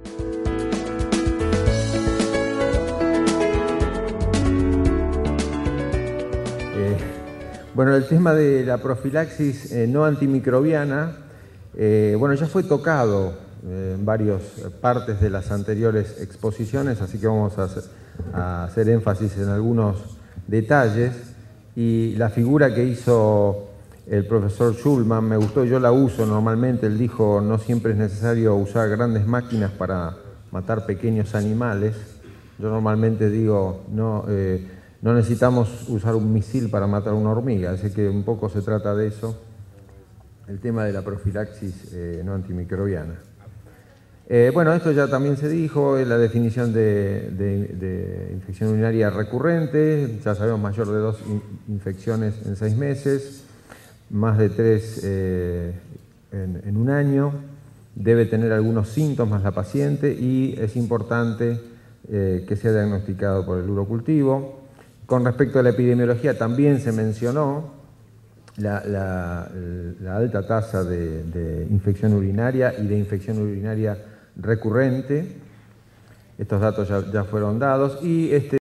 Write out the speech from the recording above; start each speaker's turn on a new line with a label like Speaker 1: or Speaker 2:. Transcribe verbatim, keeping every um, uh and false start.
Speaker 1: Eh, bueno, el tema de la profilaxis eh, no antimicrobiana, eh, bueno, ya fue tocado eh, en varias partes de las anteriores exposiciones, así que vamos a hacer, a hacer énfasis en algunos detalles. Y la figura que hizo el profesor Schulman me gustó, yo la uso normalmente. Él dijo, no siempre es necesario usar grandes máquinas para matar pequeños animales. Yo normalmente digo, no, eh, no necesitamos usar un misil para matar una hormiga, así que un poco se trata de eso, el tema de la profilaxis eh, no antimicrobiana. Eh, bueno, esto ya también se dijo, es la definición de, de, de infección urinaria recurrente. Ya sabemos, mayor de dos in, infecciones en seis meses, más de tres eh, en, en un año. Debe tener algunos síntomas la paciente y es importante eh, que sea diagnosticado por el urocultivo. Con respecto a la epidemiología, también se mencionó la, la, la alta tasa de, de infección urinaria y de infección urinaria recurrente. Estos datos ya, ya fueron dados y este